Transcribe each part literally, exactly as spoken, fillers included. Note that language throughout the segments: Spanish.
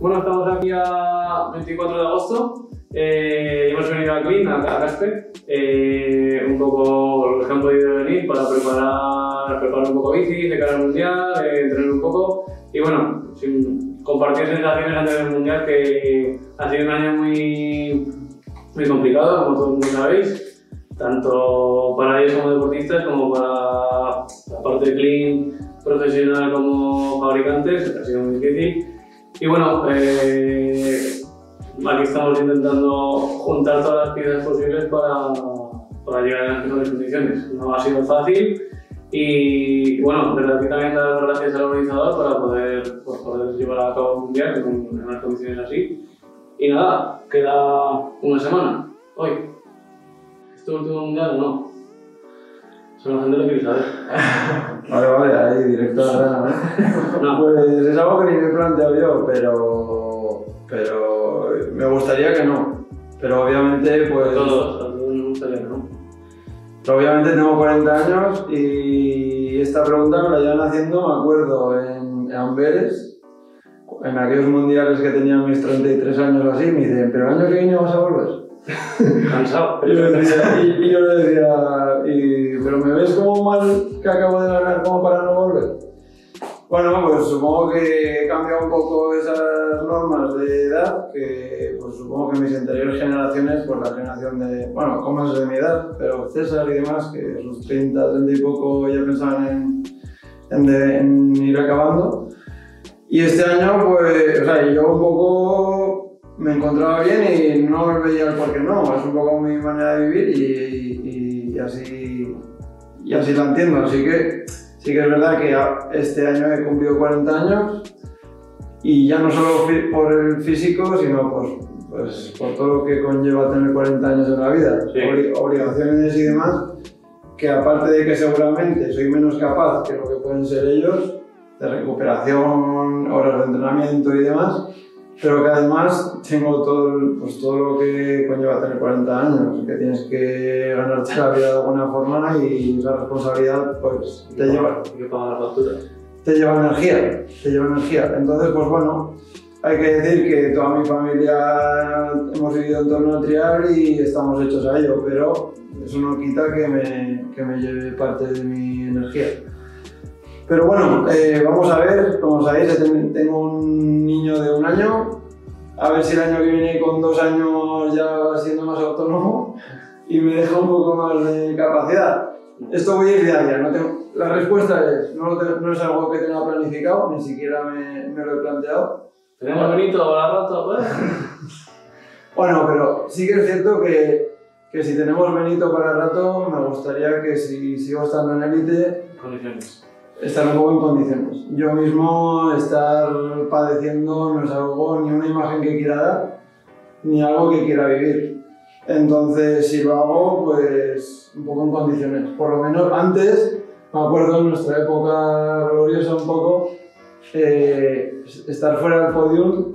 Bueno, estamos aquí a veinticuatro de agosto. Eh, hemos venido a Clean, a, a Caspe, eh, un poco los que han podido venir para preparar, preparar un poco bici de cara al mundial, eh, entrenar un poco y bueno, sin, compartir sensaciones antes del mundial, que ha sido un año muy, muy complicado, como todos sabéis, tanto para ellos como deportistas como para la parte de Clean profesional como fabricantes. Ha sido muy difícil. Y bueno, eh, aquí estamos intentando juntar todas las piezas posibles para, para llegar a las mejores condiciones. No ha sido fácil y bueno, desde aquí también dar las gracias al organizador para poder, pues, poder llevar a cabo un mundial en, en unas condiciones así. Y nada, queda una semana, hoy. ¿Es tu último mundial o no? Eso la gente lo quiere saber. Vale, vale, ahí directo a la grana, ¿no? No. Pues es algo que ni me he planteado yo, pero, pero me gustaría que no. Pero obviamente, pues... A todos, a todos nos gustaría que no. Pero obviamente tengo cuarenta años y esta pregunta me la llevan haciendo, me acuerdo, en, en Amberes, en aquellos mundiales que tenían mis treinta y tres años o así, me dicen, ¿pero el año que viene vas a volver? Cansado. Y yo, decía, y, y yo le decía, y, ¿pero me ves como mal que acabo de ganar como para no volver? Bueno, pues supongo que cambia un poco esas normas de edad, que pues supongo que mis anteriores generaciones, pues la generación de, bueno, como es de mi edad, pero César y demás, que a sus treinta, treinta y poco ya pensaban en, en, de, en ir acabando. Y este año, pues, o sea, yo un poco me encontraba bien y no veía el por qué no, es un poco mi manera de vivir y, y, y, así, y así la entiendo, así que sí que es verdad que este año he cumplido cuarenta años y ya no solo por el físico, sino pues, pues, por todo lo que conlleva tener cuarenta años en la vida, sí. Obli obligaciones y demás, que aparte de que seguramente soy menos capaz que lo que pueden ser ellos, de recuperación, horas de entrenamiento y demás, pero que además tengo todo, pues, todo lo que conlleva tener cuarenta años, que tienes que ganarte la vida de alguna forma y esa responsabilidad pues, te, lleva, que pagar la factura. te lleva energía, te lleva energía. Entonces, pues bueno, hay que decir que toda mi familia hemos vivido en torno al trial y estamos hechos a ello, pero eso no quita que me, que me lleve parte de mi energía. Pero bueno, eh, vamos a ver, como sabéis, tengo un niño de un año, a ver si el año que viene con dos años ya va siendo más autónomo y me deja un poco más de capacidad. Esto voy a ir de allá, no tengo, la respuesta es, no, tengo, no es algo que tenga planificado, ni siquiera me, me lo he planteado. ¿Tenemos bonito ahora rato, pues? Bueno, pero sí que es cierto que, que si tenemos Benito para el rato, me gustaría que si sigo estando en élite, condiciones. Estar un poco en condiciones. Yo mismo estar padeciendo no es algo, ni una imagen que quiera dar, ni algo que quiera vivir. Entonces, si lo hago, pues un poco en condiciones. Por lo menos antes, me acuerdo en nuestra época gloriosa un poco, eh, estar fuera del podium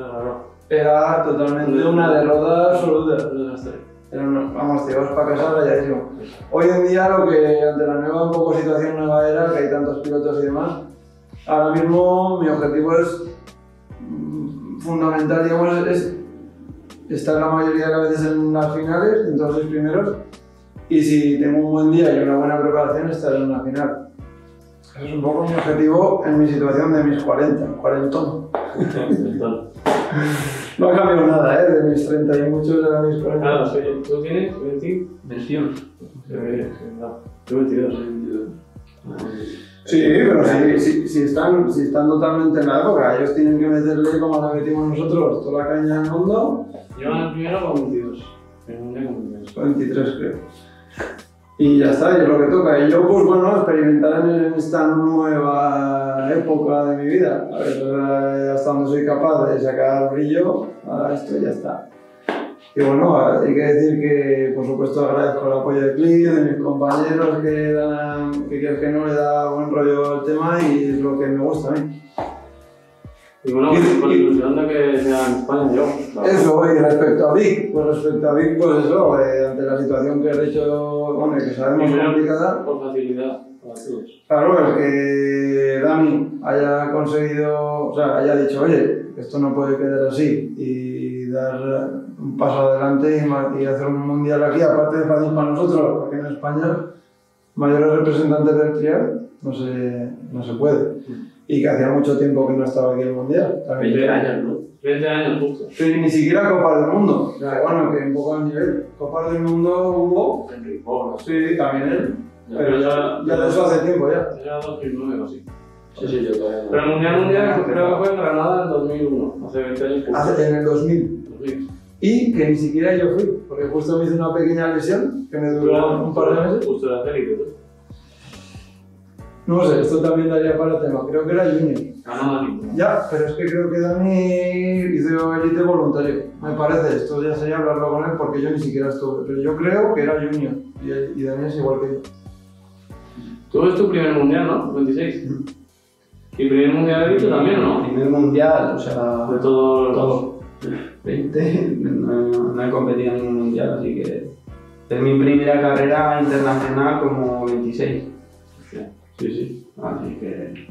era totalmente una derrota absoluta. Pero no, vamos, te vas para casa rayadísimo. Hoy en día, lo que ante la nueva un poco situación nueva era, que hay tantos pilotos y demás, ahora mismo mi objetivo es mmm, fundamental, digamos, es estar la mayoría de las veces en las finales, en todos los primeros, y si tengo un buen día y una buena preparación, estar en una final. Ese es un poco mi objetivo en mi situación de mis cuarenta, cuarentón. No ha cambiado nada, ¿eh? De mis treinta y muchos a mis cuarenta. Claro, sí. ¿Tú tienes veintiuno? Yo veintidós. Sí, pero si, si, si, están, si están totalmente en la época, ellos tienen que meterle como la metimos nosotros, toda la caña del mundo. Yo en el primero con veintidós. veintitrés creo. Y ya está, y es lo que toca. Y yo, pues bueno, experimentar en esta nueva época de mi vida. A ver hasta dónde soy capaz de sacar brillo a esto y ya está. Y bueno, hay que decir que, por supuesto, agradezco el apoyo de Clean, de mis compañeros que, dan, que quieres que no le da buen rollo al tema y es lo que me gusta a mí. Y bueno, pues, con la ilusión de que sea en España yo. Claro. Eso, y respecto a Vic, pues respecto a Vic, pues eso, eh, ante la situación que has dicho, bueno, que sabemos complicada. Por facilidad, para todos. Claro, el que Dani haya conseguido, o sea, haya dicho, oye, esto no puede quedar así y dar un paso adelante y, y hacer un mundial aquí, aparte de fácil para nosotros, porque en España mayores representantes del trial no se, no se puede. Y que hacía mucho tiempo que no estaba aquí el mundial. veinte años, ¿no? veinte años justo. Sí, ni siquiera Copas del Mundo. Ya, bueno, que un poco a nivel. Copas del Mundo hubo. Enrique Polo. Sí, también él. Ya, pero ya, ya de eso hace tiempo ya. Era dos mil nueve o así. Sí, sí, yo todavía no. Pero el Mundial Mundial creo que fue en Granada en dos mil uno, hace veinte años. justo. Hace, en el dos mil. dos mil. Y que ni siquiera yo fui, porque justo me hice una pequeña lesión que me duró un par de meses. Justo la élite, tú. No sé, esto también daría para tema. Creo que era junior. Ganó Dani. Ya, pero es que creo que Dani hizo élite voluntario. Me parece, esto ya sería hablarlo con él porque yo ni siquiera estuve. Pero yo creo que era junior y, y Dani es igual que yo. Tú ves tu primer mundial, ¿no? veintiséis. ¿Y primer mundial élite también, o no? Primer mundial, o sea. De todo. Todo. veinte, no, no he competido en ningún mundial, así que. Es mi primera carrera internacional como veintiséis. Sí, sí. Así que.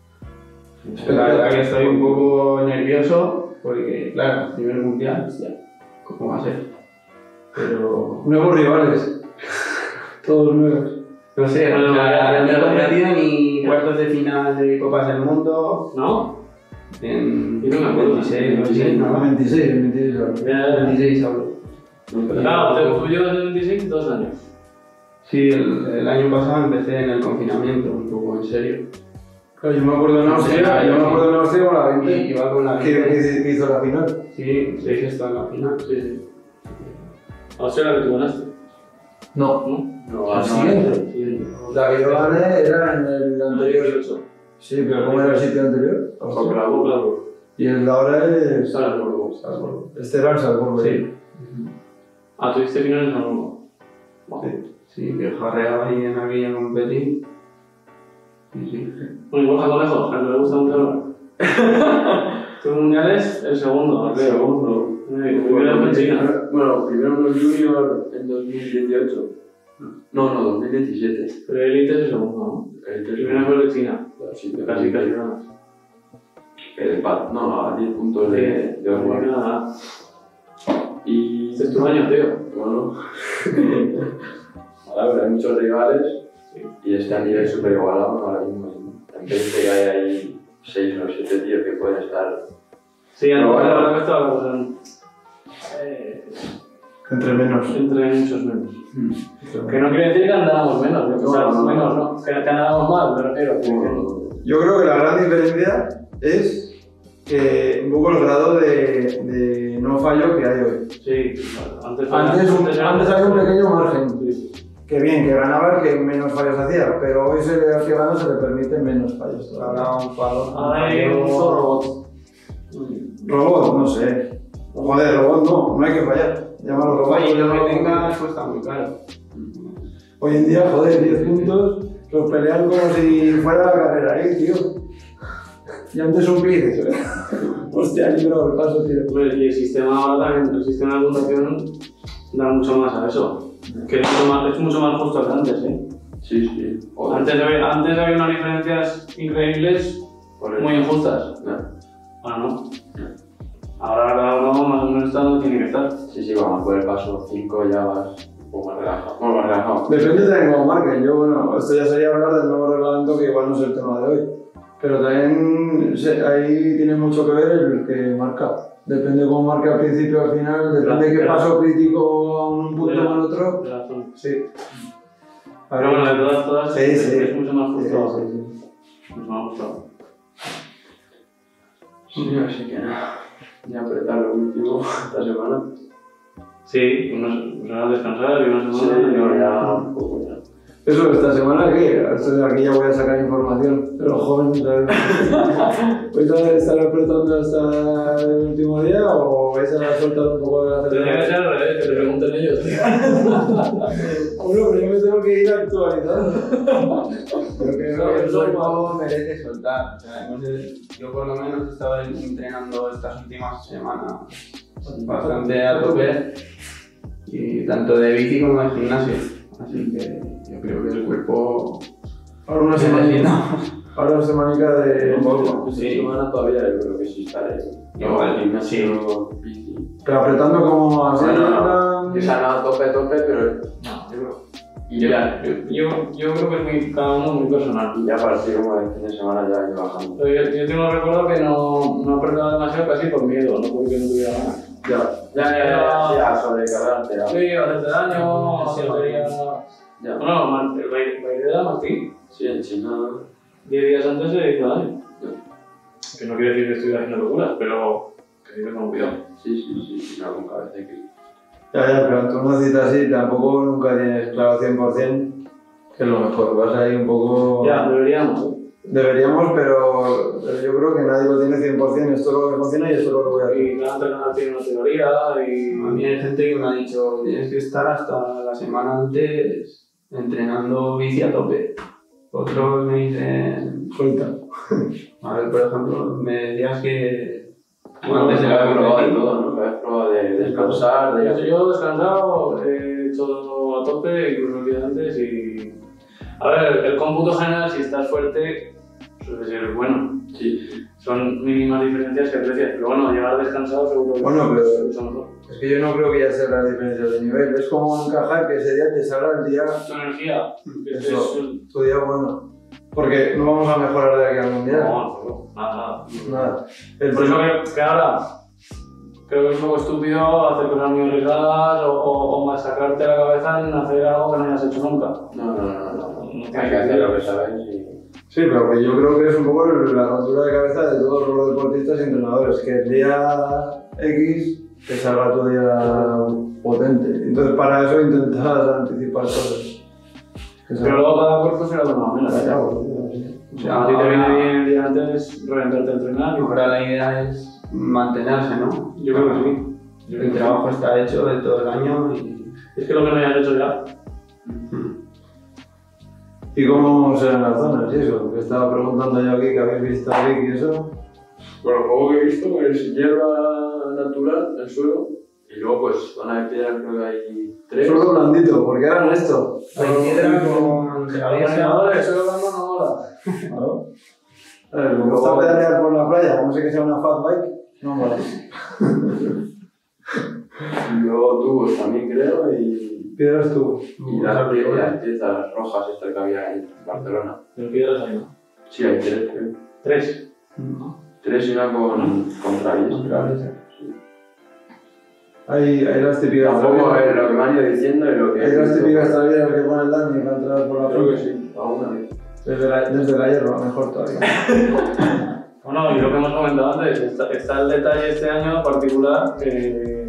La verdad que estoy un poco nervioso porque, claro, primer mundial, hostia, ¿cómo va a ser? Pero. Nuevos rivales. Todos nuevos. No sé, Bueno, o sea, ya- no he ya- competido ni cuartos de final de Copas del Mundo. ¿No? En Yo no me acuerdo. veintiséis, veintiséis, ¿no? veintiséis, veintiséis. claro. Ya- veintiséis hablo. Claro, tú llevas en veintiséis dos años. Sí, el, el año pasado empecé en el confinamiento, un poco en serio. Claro, yo me acuerdo en Austria, yo me acuerdo en Austria con la Y veinte. iba con la Que, veinte. que- que hizo la final. Sí, sí, que está en la final. Sí, sí. Austria la que tú ganaste. No. ¿No? No, La no, siguiente. Siguiente. La que yo gané era en el anterior. Sí, pero ¿cómo era el sitio anterior? Austria. Claro. Y el de ahora es. Salzburgo. Salzburgo. Este era el Salzburgo. Sí, Ah, tuviste final en Salzburgo. sí, que jarreaba ahí en aquella competición. Sí, sí. Bueno, igual Conejo, al que le gusta mucho hablar. Tu mundial es el segundo, El creo. segundo. El primero fue en China. Bueno, primero en los junior en dos mil dieciocho. No, no, dos mil diecisiete. Pero el Elite es el segundo, ¿no? El El primero fue el de China. Casi, Casi, casi ganas. El empate, no, a diez puntos de, de Osborne. Nada. Y. Este es tu año, tío. Bueno. Ahora, pero hay muchos rivales y este a nivel super igualado ahora mismo. En vez de que hay ahí seis o siete tíos que pueden estar. Sí, antes Pero bueno. la verdad que estaba la cosa en- eh, Entre menos. entre muchos menos. Que no quiere decir que andábamos menos, ¿no? O sea, No, no, no. menos, ¿no? Que, que andábamos mal, me refiero. que- Yo creo que la gran diferencia es que un poco el grado de, de no fallo que hay hoy. Sí, antes, Antes, un- era- antes había un pequeño margen. Sí, sí. Que bien, que ganaba el que menos fallos hacía, pero hoy se le, al que gana se le permite menos fallos. todavía. Ahora un palo. Ahora hay un solo robot. Robot, no sé. Joder, robot no, no hay que fallar. Llámalo robot. Oye, lo llámalo- que tengas cuesta muy caro. Hoy en día, joder, diez puntos, los pelean como si fuera la carrera, ¿eh, tío? Y antes un dices, ¿eh? Hostia, he librado el paso, tío. Hombre, y el sistema ahora también, el sistema de puntuación da mucho más a eso. Que es mucho más, es mucho más justo que antes, ¿eh? Sí, sí. Joder. Antes había, antes había unas diferencias increíbles, Por el- muy injustas. No. Ahora no. Ahora cada uno más o menos está donde tiene que estar. Sí, sí, vamos por el paso cinco ya vas un poco más relajado. Bueno, más relajado. Depende de cómo marquen. Yo, bueno, esto ya sería hablar del nuevo reglamento, que igual no es el tema de hoy. Pero también se- ahí tiene mucho que ver el que marca. Depende de cómo marque al principio o al final, depende de qué Claro. paso crítico a un punto o en otro. De la zona. Sí. Pero bueno, de todas, todas Sí, sí. es mucho más Sí, justo. sí, sí. Mucho más justo. Sí, así que nada. Ya apretar lo último esta semana. Sí, unos, unos van a descansar y una Sí, semana. no, ya un poco ya. Eso, esta semana que esto de aquí ya voy a sacar información de los jóvenes. ¿Sabes? ¿Vais a estar apretando hasta el último día o vais a soltar un poco de la Tendría que aceleración? ser al revés, que te pregunten ellos. Bueno, pero yo me tengo que ir actualizando. Creo que el cuerpo merece soltar. O sea, hemos- yo por lo menos he estado entrenando estas últimas semanas bastante a tope, y tanto de bici como de gimnasio. Así que yo creo que el cuerpo Ahora una necesita semana. Ahora es semanica de... Un poco. Sí. Esta semana todavía yo creo que sí estaré. Igual, No, gimnasio, sí. bici. Pero apretando como así... No, no, en no. plan- O sea, no a tope, a tope, pero. No, yo creo. Y Yo, ya. yo, yo, yo creo que es muy, cada uno muy personal. Y ya a partir como del fin de semana ya ir bajando. Pero yo, yo tengo recuerdo que no, no apretaba demasiado casi por miedo, no porque no tuviera ganas. Ya, ya, ya, ya, ya, sobrecargarte. Ya. Sí, hacerte daño, Sí, hacerte... Ya. Bueno, Mar- el baile el baile de Martín, Sí, en China. diez días antes se hizo daño. Que no quiere decir que estuviera haciendo locuras, pero que hay que tener cuidado. Sí, sí, sí, sí, no, con cabeza de que. Ya, ya, pero ante una cita así tampoco nunca tienes claro cien por cien que es lo mejor. Vas ahí un poco... Ya, deberíamos. ¿eh? Deberíamos, pero, pero yo creo que nadie lo tiene cien por cien. Esto es lo que funciona y esto es lo que voy a hacer. Y cada entrenador tiene una teoría y... A mí hay gente que me ha dicho, tienes que estar hasta la semana antes entrenando bici a tope. Otros me dicen, Suelta. a ver, por ejemplo, me decías que Bueno, antes que de se la había probado de competición, todo, ¿no? Que habías probado de descansar, Yo, de. yo descansado, he hecho todo a tope, incluso el día antes y... A ver, el cómputo general, si estás fuerte, suele ser bueno. Sí. Son mínimas diferencias que aprecias, pero bueno, llegar descansado seguro que Bueno, pero- es mucho mejor. Es que yo no creo que ya sea la diferencia de nivel. Es como encajar que ese día te salga el día, Tu energía, que es, Eso. es- tu día bueno. Porque no vamos a mejorar de aquí al mundial. No, no, nada, nada. Nada. El Por eso problema- que, que ahora creo que es un poco estúpido hacer cosas muy arriesgadas o, o, o masacrarte la cabeza en hacer algo que no hayas hecho nunca. No, no, no, no. No Hay tiene que hacer sentido. lo que sabes y. Sí, pero que yo creo que es un poco la rotura de cabeza de todos los deportistas y entrenadores. Que el día X te salga tu día potente. Entonces, para eso intentas anticipar cosas. Que Pero luego cada cuerpo será de una manera. Ya, ¿eh? ya, pues, sí. O sea, a ti te viene bien el día antes reventarte a entrenar. y- ahora la idea es mantenerse, ¿no? Yo creo que sí. Yo creo El que trabajo está hecho de todo el año y... sí. Es que lo que no hayas hecho ya. ¿Y cómo serán las zonas y eso? Que estaba preguntando yo aquí que habéis visto a Vic y eso. Bueno, el juego que he visto es hierba natural, el suelo, y luego pues zona de piedra creo que hay tres. Solo blandito, porque eran esto. Hay piedra con Los gravilla. entrenadores, solo hablando no mola. Claro. A ver, me gusta pedalear por la playa, no sé que sea una fat bike. No mola. Y luego tubos también creo, y, Piedras tú. y las, pie- las piezas rojas estas que había en Barcelona. Pero piedras hay, ¿no? Sí, hay tres, creo. Tres. Tres y una con, con travies. Sí. Hay, hay las típicas Tampoco traviesas- es lo que me han ido diciendo y lo que Hay he las visto. típicas traviesas que pone el Dani para entrar por la Creo que playa. sí, alguna vez. Desde la, desde la hierba, mejor todavía. Bueno, y lo que hemos comentado antes, está, está el detalle este año particular que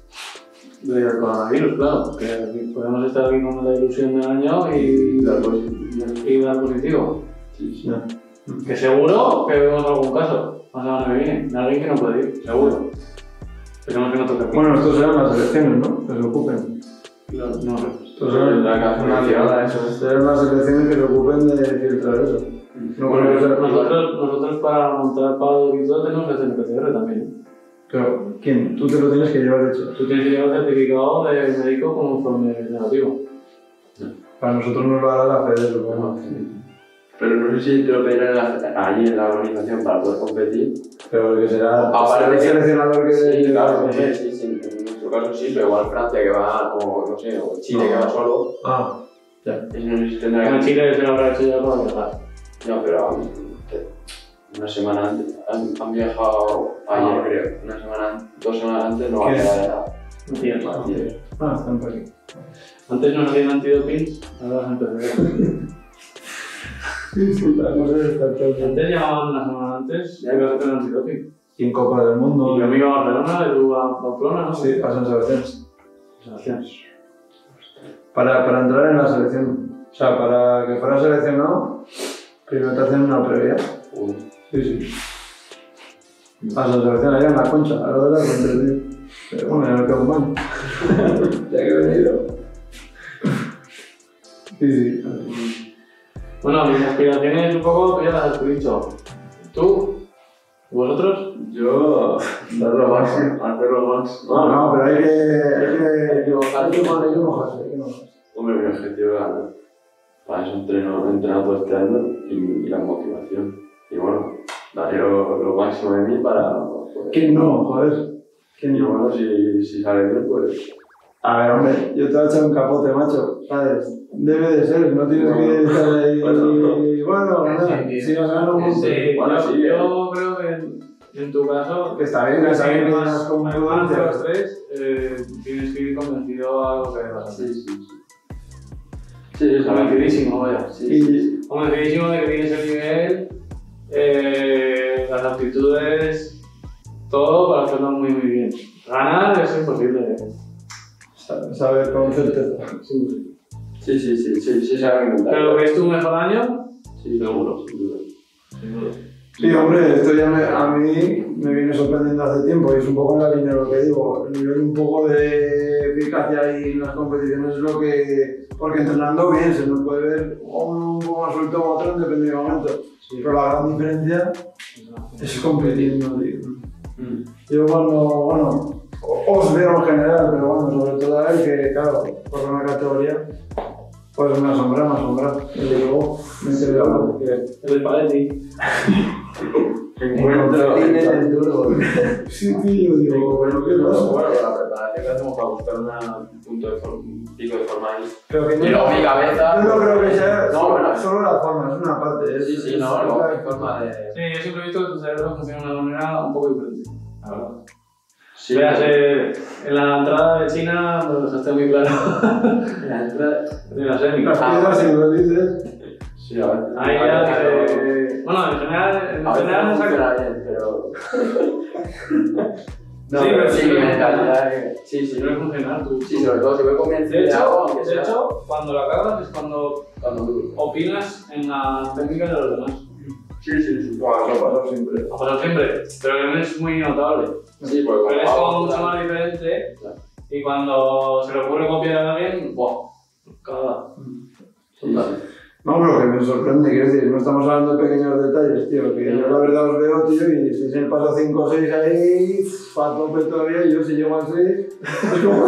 del coronavirus, claro, que podemos estar aquí con la ilusión del año y, La posibilidad. y dar positivo. Sí, sí. Ya. Que seguro que vemos algún caso, la semana que viene, de alguien que no puede ir, seguro. Esperemos que no toque aquí. Bueno, estos serán las elecciones, ¿no? Que se ocupen. Claro, no sé. Estos serán, La que hace una liada, eso es. serán las elecciones que se ocupen de filtrar eso. No Bueno, creo que sea- nosotros, nosotros para montar Paddock y todo tenemos que hacer el P C R también. ¿eh? Pero, ¿quién? Tú te lo tienes que llevar hecho. Tú tienes que llevar certificado de médico con informe negativo. Para nosotros nos lo hará la Fede, supongo. Pero no sé si te lo pedirán en la- allí en la organización para poder competir. Pero que será Aparte el que- seleccionador que... Sí, claro, sí, sí, sí, en nuestro caso sí, pero igual Francia que va, o no sé, o Chile que va solo, Ah, ese no sé si tendrá En que... Chile se lo habrá hecho ya para viajar. No, pero um, te- una semana antes, han, han viajado ayer Ah. creo, una semana, an- dos semanas antes no va a ¿Qué? quedar nada. No tiene más. Ayer. ah, están por aquí. Antes no hacían antidoping, ahora las empezó. Sí, sí, la cosa es estar todo. Antes llamaban una semana antes y ibas a hacer antidoping. Y en Copa del Y Mundo. yo me iba a Barcelona y tú a Pamplona, ¿no? Sí, a San Sebastián. Sebastián. Para, para entrar en la selección. O sea, para que fuera seleccionado, primero te hacen una previa. Uy. Sí, sí. A San Sebastián, allá en la concha, a lo de la concha, tío. Pero bueno, en el Campán. Ya que he venido. Sí, sí. Bueno, mis aspiraciones un poco, tú ya las has dicho. ¿Tú? ¿Vosotros? Yo, dar lo máximo, hacer lo máximo. No, no, pero hay que. Hay que. Hay que mojarse. Hay que mojarse, hay que mojarse, hay que mojarse. Hombre, mi objetivo es ganar. Para eso entreno, he entrenado todo este año. y, y la motivación. Y bueno, daré lo, lo máximo de mí para poder... ¿Quién no? Joder. ¿Quién Y no? bueno, si, si sale bien, pues... A ver, hombre, yo te voy a echar un capote, macho. ¿Sabes? Debe de ser, no tienes No. que estar ahí. Bueno, Bueno, ganar. Sí, Si vas a ganar un montón. Sí, Bueno, yo, sí, yo creo que en, en tu caso, Que está bien, que está bien que tengas como además de influencia. los tres, eh, tienes que ir convencido a lo que vas a hacer. Sí, sí, sí. Sí, es Convencidísimo, vaya. Sí, sí, sí. Convencidísimo de que tienes el nivel, eh, las aptitudes, todo para hacerlo muy, muy bien. Ganar es imposible. Saber con certeza. Sí. Sí, sí, sí, sí, sí, se va a inventar. Pero que es tu mejor año, Sí, seguro, sin duda. seguro. Sí, hombre, esto ya me, a mí me viene sorprendiendo hace tiempo y es un poco en la línea de lo que digo. El nivel un poco de eficacia ahí en las competiciones es lo que... Porque entrenando bien se nos puede ver un poco más suelto o otro en dependiente momento. Sí. Pero la gran diferencia es competiendo, tío. Mm. Yo cuando, bueno, os veo en general, pero bueno, sobre todo a él que, claro, por una categoría, pues me asombra, me asombra. Y luego me quedé loco, porque... El Paletti. Encuentro... el duro. Sí, tío, digo, bueno, ¿qué pasa? Bueno, la preparación que hacemos para buscar una, un punto de forma, un pico de forma ahí. Pero que Y luego mi cabeza... Yo no creo que sea No, solo, bueno. solo la forma, es una parte. Es, Sí, sí, es- no, es luego la- mi forma de... Sí, yo siempre he visto que tu cerebro funciona de una manera un poco diferente, la verdad. Sí, Veas, eh, en la entrada de China lo dejaste muy claro. En la entrada de la semi. Las Ah, piedras, si lo dices. sí, a ver. ahí ya dice... Bueno, en general, en A veces general no saca... funciona bien, pero... No, Sí, pero pero sí, sí, mi no. mentalidad es... Sí, Si sí. no funcionar, tú... Sí, sobre todo si voy convencido De de algo, hecho, aunque de sea hecho, cuando la cagas es cuando cuando duro. opinas en la técnica de los demás. Sí, sí, sí. Buah, eso pasa siempre. Ha pasado siempre, pero que no es muy notable. Sí, porque Pero es como como hago, mucho claro. más diferente Claro. y cuando se le ocurre copiar a alguien, ¡buah! Cagada. Sí, sí. No, pero que me sorprende, quiero decir, no estamos hablando de pequeños detalles, tío, que yo la verdad os veo, tío, y si es el paso cinco o seis ahí, pff, a tope todavía, y yo si llego al seis, es como...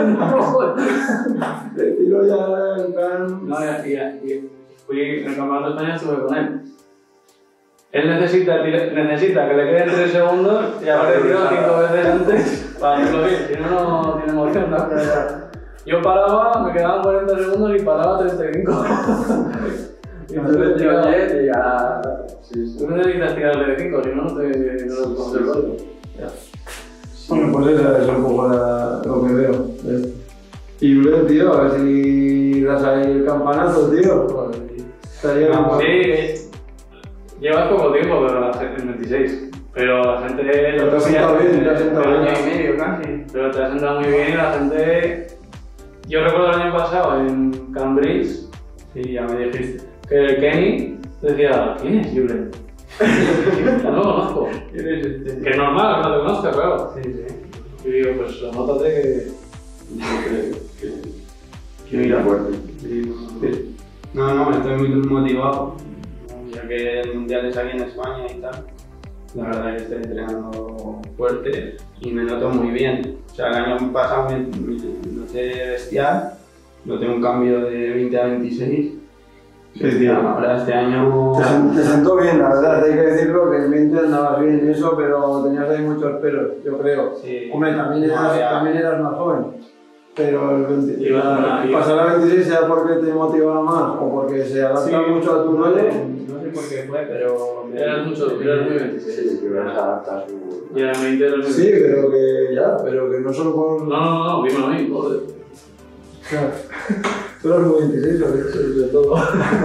Le tiro ya en plan... No, y, y, y fui en el campeonato de España, estuve con él. Él necesita, necesita que le queden tres segundos y haber tirado cinco veces antes para hacerlo bien, si no, no tiene emoción, ¿no? Yo paraba, me quedaban cuarenta segundos y paraba treinta y cinco. Y Yo entonces, le tiro tío, diez y ya... Sí, sí. tú necesitas tirarle de cinco, si no, no te no lo coges el rollo. Bueno, pues esa es un poco la- lo que veo. de esto. Y luego, tío, a ver si das ahí el campanazo, tío. Estaría No, bien. sí, llevas poco tiempo, pero la gente en veintiséis. Pero la gente. Pero te has sentado bien, te has sentado un bien. año y medio casi. Pero te has sentado muy bien y la gente. Yo recuerdo el año pasado en Cambridge, Sí, ya me dijiste. que el Kenny decía: ¿Quién es Julen? No lo conozco. ¿Quién es este? Que es normal que no te conozca, claro. Sí, sí. Y digo: Pues anótate que. Que, que, que mira. fuerte. Sí. No, no, estoy muy motivado, ya que el mundial es aquí en España y tal. La verdad es que estoy entrenando fuerte y me noto muy bien. O sea, el año pasado me, me noté bestial, noté un cambio de veinte a veintiséis. Sí, tío. Ahora este año... Te, sen- te sentó bien, la verdad, hay que decirlo, que en veinte andabas bien y eso, pero tenías ahí muchos peros, yo creo. Sí. Hombre, también No eras, había- también eras más joven. Pero el veinte, Iba a- la- iba- pasar a veintiséis sea porque te motivaba más o porque se adapta Sí, mucho a tu no rollo. sé, no sé por qué fue, pero... me- Eras mucho, eras muy veintiséis. Sí, que uno se adapta a su... Y a veinte eras muy Sí, pero que ya, pero que no solo por... No, no, no, dímelo a mí, joder. Claro. Tú eras muy veintiséis, o de todo.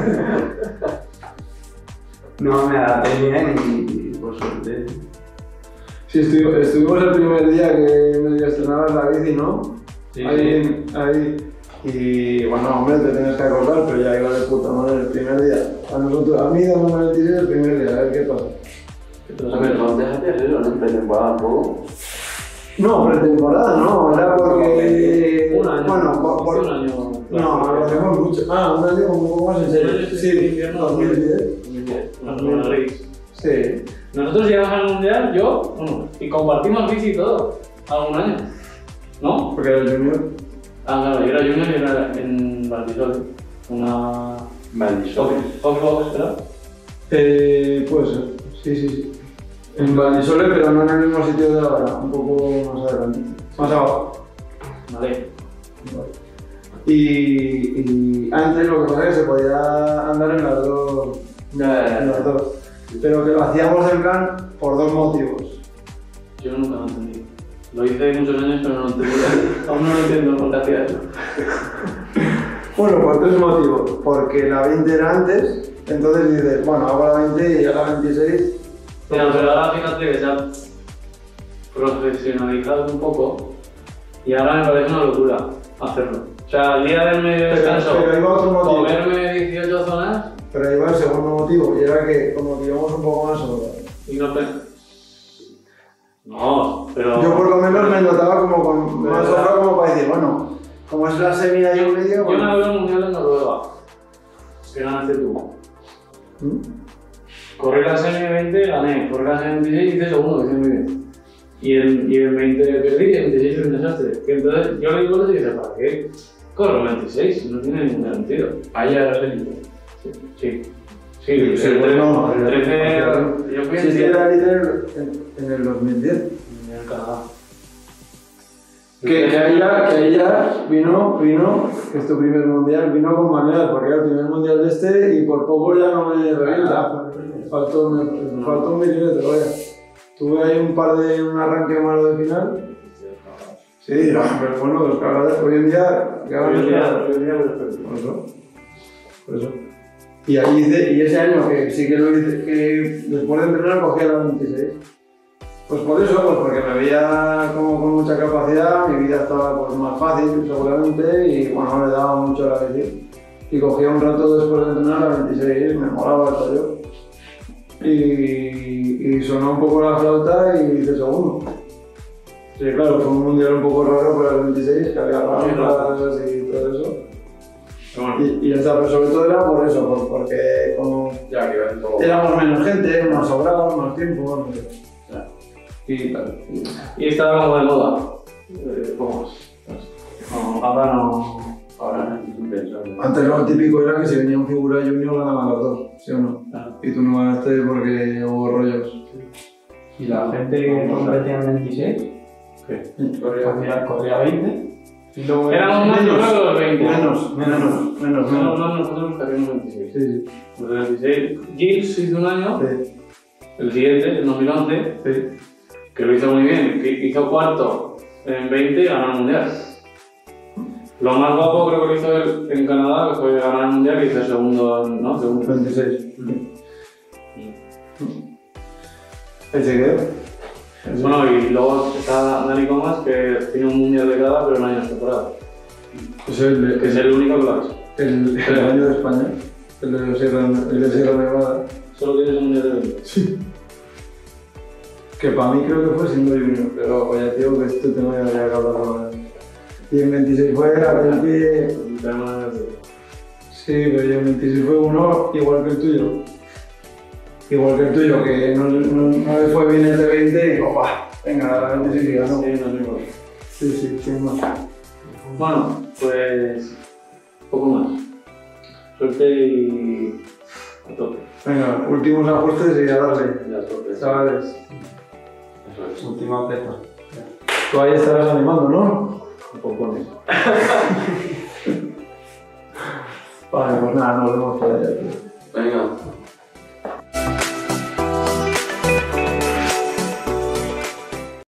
No, me adapté bien y, y por suerte... Sí, estuvi- estuvimos el primer día que medio estrenabas la bici, ¿no? Sí, ahí, ahí. Y bueno, hombre, te tienes que acordar, pero ya iba de puta madre el primer día. A nosotros, a mí damos el veintiséis el primer día, a ver qué pasa. A ver, no déjate hacer eso, ¿no? En pretemporada tampoco. No, pretemporada no, era porque... Un año. Bueno, por... por- un año. No, lo hacemos mucho. Ah, un año un poco más en serio. Un año, sí, Sí, invierno, dos mil diez. dos mil diez. Nos fuimos a París. Sí. Nosotros llegamos al mundial, yo, bueno, y compartimos bici y todo, algún año. ¿No? Porque era el junior. Ah, claro, yo era junior y era en Valdisol. Una. Valdisol. Foxbox, ¿verdad? Eh, puede ser, sí, sí, sí. En Valdisole, pero no en el mismo sitio de la vara, un poco más adelante, más abajo. Vale. Vale. Y, y antes lo que pasa es que se podía andar en las dos, en las dos, pero que lo hacíamos en plan por dos motivos. Yo nunca lo entendí. Lo hice muchos años, pero no lo entendí. Aún no lo entiendo por qué hacía eso. Bueno, por tres motivos. Porque la veinte era antes, entonces dices, bueno, hago la veinte y a la veintiséis. Pero, pero ahora fíjate que se ha profesionalizado un poco y ahora me parece una locura hacerlo. O sea, el día del medio descanso, pero, pero iba otro motivo. comerme dieciocho zonas Pero ahí va el segundo motivo, y era que como que íbamos un poco más sobrados. y no pe... No, pero... Yo por lo menos me notaba como con más ¿verdad? sobrado como para decir, bueno, como es la semi ahí en medio... Yo Bueno. me veo el mundial en Noruega, que ganaste tú. ¿Mm? Corrí la semi veinte, gané. Corrí la semi veintiséis, hice segundo, que hice muy bien. Y el, y el veinte perdí, y el veintiséis fue un desastre. Y entonces yo le digo eso y dije, ¿para qué? Corro veintiséis, no tiene ningún sentido. Ahí ya eras élite. Sí. Sí, sí, Sí, el, bueno, el trece, yo fui Sí, en sí, diez. era líder en, en el dos mil diez. En el Canadá. Que, que ahí ya, que ahí ya vino, vino, que es tu primer mundial, vino con maneras, porque era el primer mundial de este y por poco ya no me revienta. Faltó, me, me faltó un milímetro, vaya. Tuve ahí un par de, un arranque malo de final. Sí, no, pero bueno, los cagadas hoy en día, que hagan Hoy en los día, cagadas. hoy en día, perfecto. Por eso. Por eso. Y ahí hice, y ese año que sí que lo hice, que después de entrenar cogía la veintiséis. Pues por eso, pues porque me veía como con mucha capacidad, mi vida estaba pues, más fácil seguramente y bueno, le daba mucho a la bici. Y cogía un rato después de entrenar la veintiséis, me molaba hasta yo. Y, y sonó un poco la flauta y hice segundo. Sí, claro, fue un mundial un poco raro por el veintiséis, que había rampas y todo eso. Bueno, Y, y ya está, pero sobre todo era por eso, por- porque como Ya que iba un poco. éramos menos gente, más sobrados, más tiempo, no sé. Y tal. y- y estaba como de moda. Eh, ¿Cómo es? No, ahora no. Ahora es impensable. Antes lo típico era que si venía un figura junior ganaban los dos, ¿sí o no? Claro. Y tú no ganaste porque hubo rollos. Y la gente que competía en veintiséis, ¿Qué? corría, corría veinte. Y luego Éramos más Menos. yo creo que los veinte. Menos, menos, menos, No, menos. no, nosotros salimos veintiséis. Sí, sí. Los veintiséis. Gilles hizo un año, Sí, el siguiente, en dos mil once, sí. que lo hizo muy bien, que hizo cuarto en veinte y ganó el mundial. Lo más guapo creo que lo hizo él en Canadá, que fue ganar el mundial y hizo segundo, en- ¿no? Segundo. veintiséis. Ese quedó. Bueno, y luego está Dani Comas, que tiene un mundial de cada, pero en años separados. Es el, Que es el único que lo ha hecho. el, el año de España, el de Sierra, el de Sierra Nevada. Solo tienes un mundial de veinte. Sí. Que para mí creo que fue siendo junior, pero oye tío, que este tema ya habría que hablarlo ahora. Y en veintiséis fue a ver que... Sí, pero yo en veintiséis fue uno igual que el tuyo. Igual que el tuyo, que no, no, no le fue bien el de veinte y dijo, ¡pah! Venga, la veintiséis y ganó. Sí, no sé igual. Sí, sí, sin más. Bueno, pues. Poco más. Suerte y. a tope. Venga, últimos ajustes y a darle. Ya tope. Chavales, Eso es. última preta. tú ahí estarás animando, ¿no? Un poco más. Vale, pues nada, nos vemos por allá, tío. Venga.